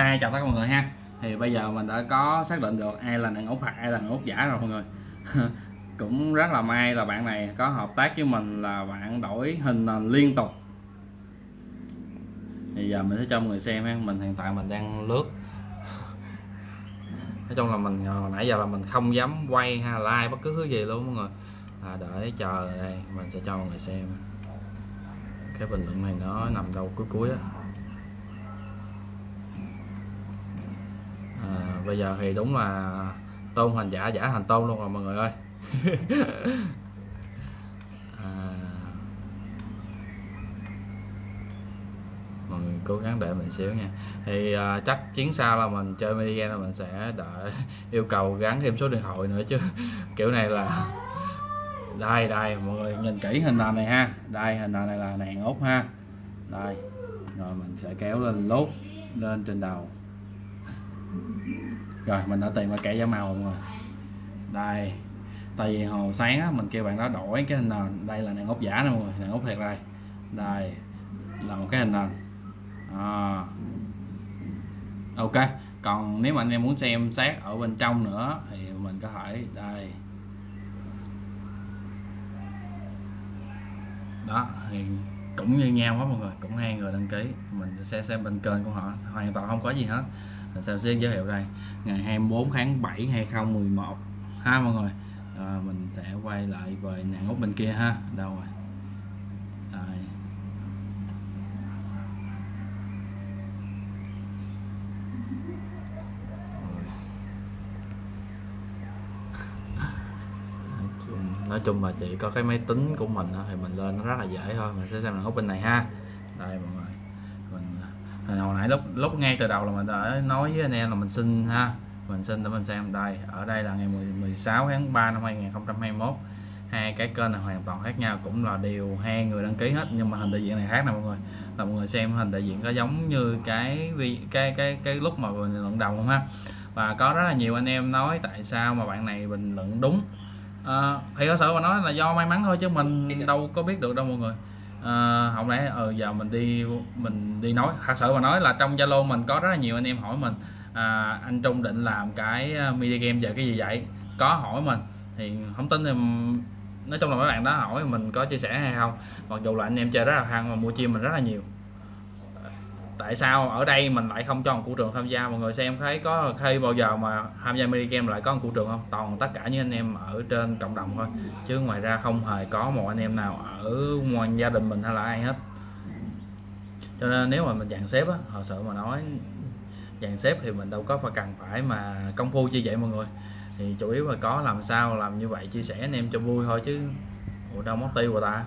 Chào tất cả mọi người ha. Thì bây giờ mình đã có xác định được ai là đàn út thật, ai là đàn út giả rồi mọi người. Cũng rất là may là bạn này có hợp tác với mình, là bạn đổi hình nền liên tục. Thì giờ mình sẽ cho mọi người xem ha. Mình hiện tại mình đang lướt. Nói chung là mình nãy giờ là mình không dám quay hay là like bất cứ thứ gì luôn mọi người. Để chờ đây mình sẽ cho mọi người xem. Cái bình luận này nó nằm đâu cuối á. Bây giờ thì đúng là tôn thành giả, giả thành tôn luôn rồi mọi người ơi. Mọi người cố gắng đợi mình xíu nha. Thì chắc chuyến sau là mình chơi mini game là mình sẽ đợi yêu cầu gắn thêm số điện thoại nữa chứ. Kiểu này là đây mọi người nhìn kỹ hình nền này ha. Đây hình nền này là đèn út ha. Đây rồi mình sẽ kéo lên lốt lên trên đầu. Rồi mình đã tìm ra kẻ giả màu mọi người. Đây, tại vì hồi sáng á, mình kêu bạn đó đổi cái hình nền. Đây là đàn ốc giả nè mọi người, đàn ốc thiệt đây. Đây là một cái hình nền. Ok, còn nếu mà anh em muốn xem sát ở bên trong nữa thì mình có thể đây. Đó thì cũng như nhau hết mọi người, cũng 2 người đăng ký. Mình sẽ xem bên kênh của họ hoàn toàn không có gì hết. Mình sẽ giới thiệu đây ngày 24 tháng 7 2011 ha mọi người. Mình sẽ quay lại về nạn út bên kia ha. Đâu rồi đây. Nói chung là chỉ có cái máy tính của mình thì mình lên nó rất là dễ thôi. Mình sẽ xem nạn út bên này ha. Đây mọi người, mình hồi nãy lúc ngay từ đầu là mình đã nói với anh em là mình xin ha. Mình xin để mình xem đây. Ở đây là ngày 16 tháng 3 năm 2021. Hai cái kênh là hoàn toàn khác nhau, cũng là đều 2 người đăng ký hết, nhưng mà hình đại diện này khác nè mọi người. Là mọi người xem hình đại diện có giống như cái lúc mà bình luận đầu không ha. Và có rất là nhiều anh em nói tại sao mà bạn này bình luận đúng. Thì có sở mà nói là do may mắn thôi chứ mình đâu có biết được đâu mọi người. Không lẽ giờ mình đi nói thật sự mà nói là trong Zalo mình có rất là nhiều anh em hỏi mình anh Trung định làm cái mini game về cái gì vậy, có hỏi mình thì không tin thì nói chung là mấy bạn đó hỏi mình có chia sẻ hay không, mặc dù là anh em chơi rất là hăng và mua chim mình rất là nhiều. Tại sao ở đây mình lại không cho một cụ trường tham gia? Mọi người xem thấy có khi bao giờ mà tham gia mini game lại có một cụ trường không? Toàn tất cả những anh em ở trên cộng đồng thôi, chứ ngoài ra không hề có một anh em nào ở ngoài gia đình mình hay là ai hết. Cho nên nếu mà mình dàn xếp á, thật sự mà nói dàn xếp thì mình đâu có cần phải mà công phu như vậy mọi người. Thì chủ yếu là có làm sao làm như vậy chia sẻ anh em cho vui thôi chứ đâu mất tiêu rồi ta.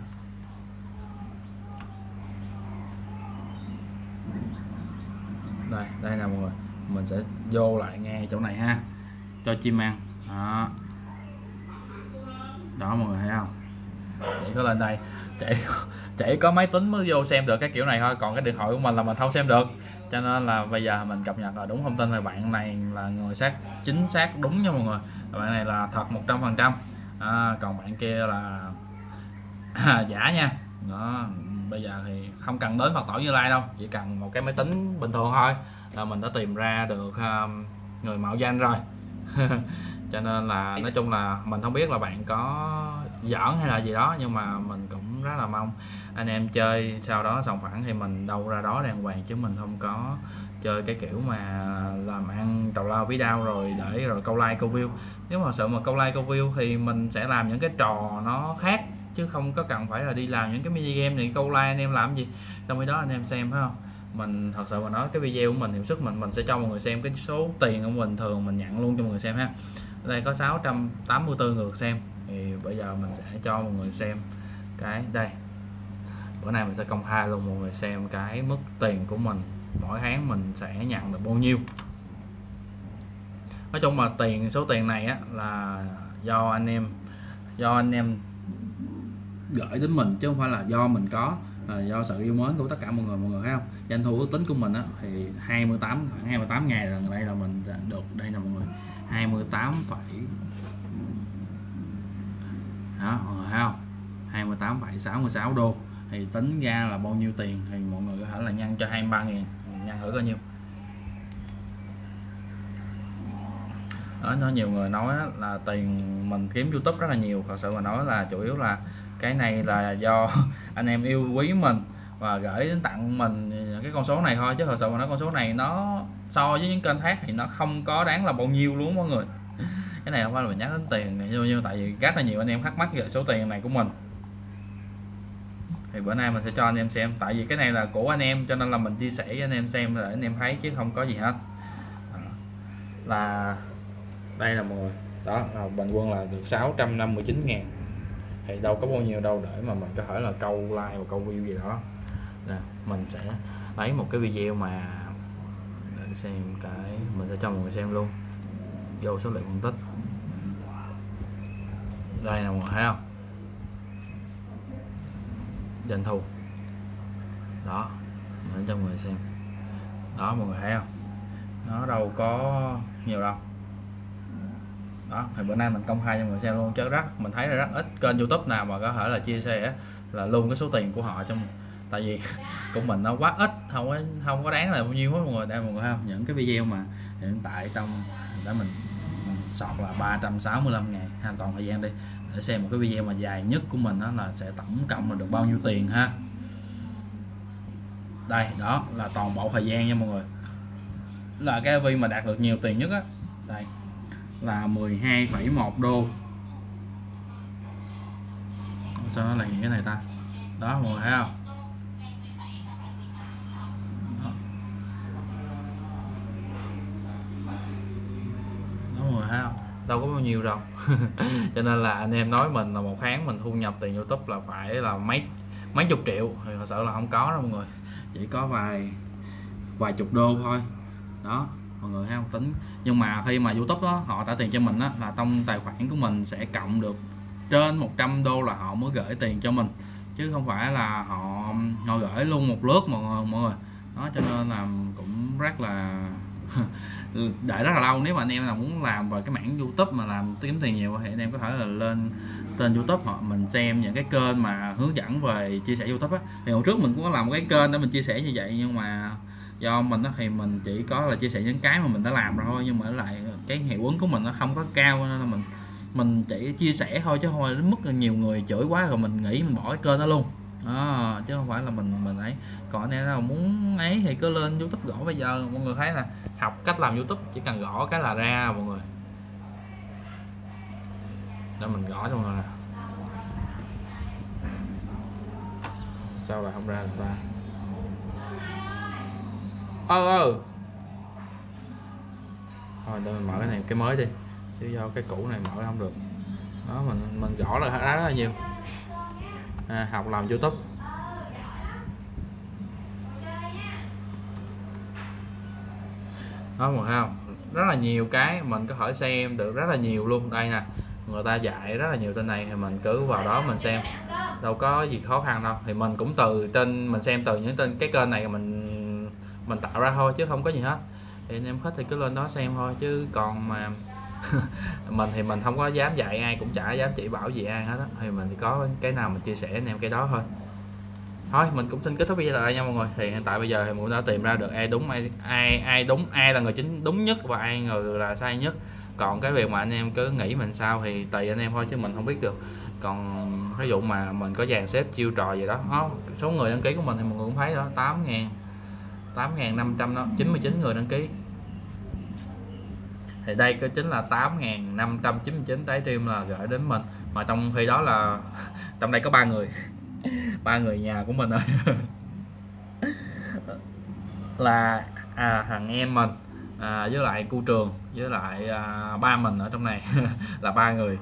Đây nè mọi người, mình sẽ vô lại ngay chỗ này ha, cho chim ăn đó mọi người thấy không. Chỉ có lên đây chỉ có máy tính mới vô xem được cái kiểu này thôi, còn cái điện thoại của mình là mình không xem được. Cho nên là bây giờ mình cập nhật là đúng thông tin thì bạn này là người chính xác đúng nha mọi người. Bạn này là thật 100%. Còn bạn kia là giả nha. Đó, bây giờ thì không cần đến Phật tổ Như Lai đâu, chỉ cần một cái máy tính bình thường thôi là mình đã tìm ra được người mạo danh rồi. Cho nên là nói chung là mình không biết là bạn có giỡn hay là gì đó, nhưng mà mình cũng rất là mong anh em chơi sau đó sòng phẳng thì mình đâu ra đó đàng hoàng, chứ mình không có chơi cái kiểu mà làm ăn tào lao bí đao rồi để rồi câu like câu view. Nếu mà sợ mà câu like câu view thì mình sẽ làm những cái trò nó khác, chứ không có cần phải là đi làm những cái mini game này câu like anh em làm gì trong khi đó anh em xem phải không. Mình thật sự mà nói cái video của mình hiệu suất mình sẽ cho mọi người xem cái số tiền của mình thường mình nhận luôn cho mọi người xem ha. Ở đây có 684 người xem, thì bây giờ mình sẽ cho mọi người xem cái đây. Bữa nay mình sẽ công khai luôn mọi người xem cái mức tiền của mình mỗi tháng mình sẽ nhận được bao nhiêu. Nói chung là số tiền này á là do anh em gửi đến mình, chứ không phải là do mình có, do sự yêu mến của tất cả mọi người thấy không. Doanh thu ước tính của mình á thì khoảng 28 ngày lần đây là mình được đây nè mọi người, 28 đó thấy không, 28,66 đô. Thì tính ra là bao nhiêu tiền thì mọi người có thể là nhân cho 23.000, nhân thử coi nhiêu. đó, nó nhiều người nói là tiền mình kiếm YouTube rất là nhiều, thật sự mà nói là chủ yếu là cái này là do anh em yêu quý mình và gửi đến tặng mình cái con số này thôi, chứ thật sự mà nói con số này nó so với những kênh khác thì nó không có đáng là bao nhiêu luôn mọi người. Cái này không phải là mình nhắc đến tiền như tại vì rất là nhiều anh em thắc mắc về số tiền này của mình, thì bữa nay mình sẽ cho anh em xem, tại vì cái này là của anh em cho nên là mình chia sẻ với anh em xem để anh em thấy chứ không có gì hết. Là đây là mọi người, đó là bình quân là được 659.000 thì đâu có bao nhiêu đâu để mà mình có thể là câu like và câu view gì đó. Nè, mình sẽ lấy một cái video mà để xem cái, mình sẽ cho mọi người xem luôn vô số liệu phân tích. Đây là mọi người thấy không, doanh thu đó, mình cho mọi người xem đó, mọi người thấy không, nó đâu có nhiều đâu. Đó thì bữa nay mình công khai cho mọi người xem luôn, chứ mình thấy là rất ít kênh YouTube nào mà có thể là chia sẻ là luôn cái số tiền của họ trong, tại vì của mình nó quá ít, không có đáng là bao nhiêu hết mọi người. Đây mọi người thấy không, những cái video mà hiện tại trong để mình sọt là 365.000 ha, toàn thời gian đi để xem một cái video mà dài nhất của mình đó là sẽ tổng cộng là được bao nhiêu tiền ha. Đây đó là toàn bộ thời gian nha mọi người, là cái video mà đạt được nhiều tiền nhất á, đây là 12,1 đô. Sao nó là những cái này ta, đó mọi người thấy không, đó mọi người thấy không, đâu có bao nhiêu đâu. Cho nên là anh em nói mình là một tháng mình thu nhập tiền YouTube là phải là mấy chục triệu thì thật sự là không có đâu mọi người, chỉ có vài chục đô thôi. Đó mọi người thấy không, tính nhưng mà khi mà YouTube đó họ trả tiền cho mình đó, là trong tài khoản của mình sẽ cộng được trên 100 đô là họ mới gửi tiền cho mình, chứ không phải là họ gửi luôn một lướt mọi người. Đó cho nên là cũng rất là đợi rất là lâu. Nếu mà anh em nào muốn làm vào cái mảng YouTube mà làm kiếm tiền nhiều thì anh em có thể là lên tên YouTube mình xem những cái kênh mà hướng dẫn về chia sẻ YouTube á. Thì hồi trước mình cũng có làm một cái kênh để mình chia sẻ như vậy, nhưng mà do mình đó thì mình chỉ có là chia sẻ những cái mà mình đã làm rồi thôi, nhưng mà lại cái hiệu ứng của mình nó không có cao, nên là mình chỉ chia sẻ thôi, chứ thôi đến mức nhiều người chửi quá rồi mình nghĩ mình bỏ cái kênh đó luôn đó, chứ không phải là mình ấy. Còn anh em nào muốn ấy thì cứ lên YouTube gõ, bây giờ mọi người thấy là học cách làm YouTube chỉ cần gõ cái là ra mọi người. Để mình gõ cho mọi người, sao lại không ra người ta. Thôi để mình mở cái này cái mới đi, chứ do cái cũ này mở không được. Đó mình gõ là rất là nhiều. Học làm YouTube. Đó mọi người thấy không, rất là nhiều cái mình có thể xem được rất là nhiều luôn. Đây nè, người ta dạy rất là nhiều trên này thì mình cứ vào đó mình xem, đâu có gì khó khăn đâu. Thì mình cũng từ trên mình xem từ những tên cái kênh này mình tạo ra thôi, chứ không có gì hết. Thì anh em thích thì cứ lên đó xem thôi, chứ còn mà mình thì mình không có dám dạy ai, cũng chả dám chỉ bảo gì ai hết á. Thì mình thì có cái nào mình chia sẻ anh em cái đó thôi. Thôi mình cũng xin kết thúc video tại đây nha mọi người. Thì hiện tại bây giờ thì mình đã tìm ra được ai đúng ai đúng, ai là người chính đúng nhất và ai người là sai nhất. Còn cái việc mà anh em cứ nghĩ mình sao thì tùy anh em thôi, chứ mình không biết được. Còn ví dụ mà mình có dàn xếp chiêu trò gì đó, số người đăng ký của mình thì mọi người cũng thấy đó, 8.599 người đăng ký. Thì đây cái chính là 8.599 trái tim là gửi đến mình, mà trong khi đó là trong đây có 3 người ba người nhà của mình rồi. Là thằng em mình, với lại cô Trường, với lại ba mình ở trong này là 3 người.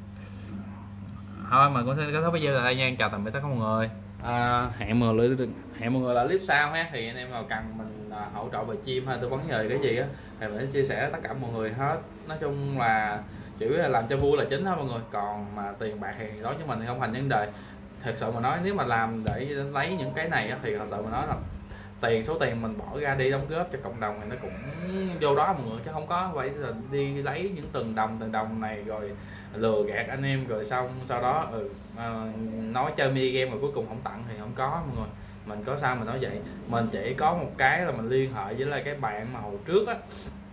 Thôi mình cũng sẽ kết thúc video tại đây nha. Chào tạm biệt tất cả mọi người. Hẹn mọi người là clip sau ha. Thì anh em nào cần mình hỗ trợ về chim hay tư vấn về cái gì á thì mình sẽ chia sẻ tất cả mọi người hết. Nói chung là chủ yếu là làm cho vui là chính đó mọi người, còn mà tiền bạc thì đối với mình thì không thành vấn đề. Thật sự mà nói, nếu mà làm để lấy những cái này thì thật sự mà nói là số tiền mình bỏ ra đi đóng góp cho cộng đồng thì nó cũng vô đó mọi người, chứ không có vậy là đi lấy những từng đồng này rồi lừa gạt anh em rồi sau đó nói chơi mini game rồi cuối cùng không tặng thì không có mọi người. Mình có sao mình nói vậy, mình chỉ có một cái là mình liên hệ với lại cái bạn mà hồi trước á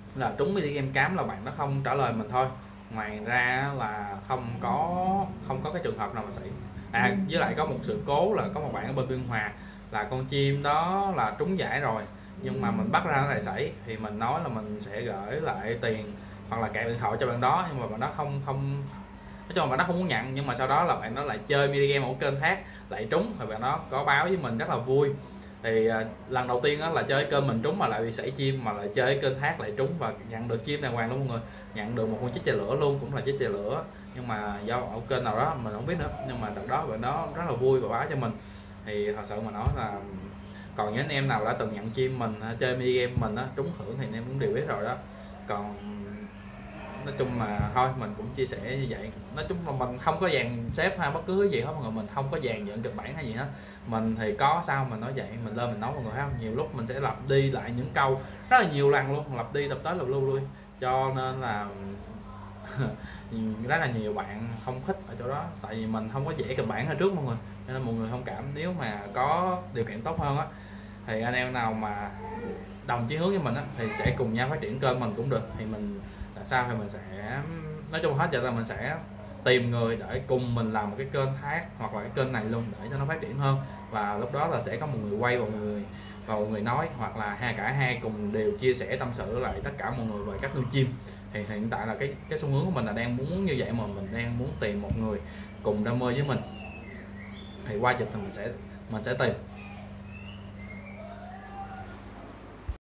là trúng mini game cám là bạn nó không trả lời mình thôi, ngoài ra là không có cái trường hợp nào mà xảy. Với lại có một sự cố là có một bạn ở bên Biên Hòa là con chim đó là trúng giải rồi, nhưng mà mình bắt ra nó lại sảy, thì mình nói là mình sẽ gửi lại tiền hoặc là cạc điện thoại cho bạn đó, nhưng mà bạn đó không nói chung là bạn đó không muốn nhận. Nhưng mà sau đó là bạn đó lại chơi mini game ở kênh khác lại trúng, thì bạn đó có báo với mình rất là vui. Thì lần đầu tiên đó là chơi kênh mình trúng mà lại bị sảy chim, mà lại chơi kênh khác lại trúng và nhận được chim đàng hoàng luôn mọi người, nhận được một con chích chài lửa luôn, cũng là chích chài lửa, nhưng mà do ở kênh nào đó mình không biết nữa. Nhưng mà đợt đó bạn đó rất là vui và báo cho mình. Thì thật sự mà nói là còn những anh em nào đã từng nhận chim mình chơi mini game mình á trúng thưởng thì anh em cũng đều biết rồi đó. Còn nói chung mà thôi mình cũng chia sẻ như vậy. Nói chung là mình không có dàn xếp hay bất cứ gì hết mọi người, mình không có dàn dựng kịch bản hay gì hết. Mình thì có sao mình nói vậy, mình lên mình nói mọi người thấy không, nhiều lúc mình sẽ lặp đi lại những câu rất là nhiều lần luôn, lặp đi lặp tới lặp lưu luôn, cho nên là rất là nhiều bạn không thích ở chỗ đó, tại vì mình không có vẽ kịch bản ở trước mọi người, cho nên mọi người thông cảm. Nếu mà có điều kiện tốt hơn á thì anh em nào mà đồng chí hướng với mình á thì sẽ cùng nhau phát triển kênh mình cũng được. Thì mình là sao thì mình sẽ nói chung hết giờ là mình sẽ tìm người để cùng mình làm một cái kênh khác hoặc là cái kênh này luôn để cho nó phát triển hơn. Và lúc đó là sẽ có một người quay và một người nói, hoặc là cả hai cùng đều chia sẻ tâm sự lại tất cả mọi người về cách nuôi chim. Thì hiện tại là cái xu hướng của mình là đang muốn như vậy, mà mình đang muốn tìm một người cùng đam mê với mình. Thì qua dịch thì mình sẽ tìm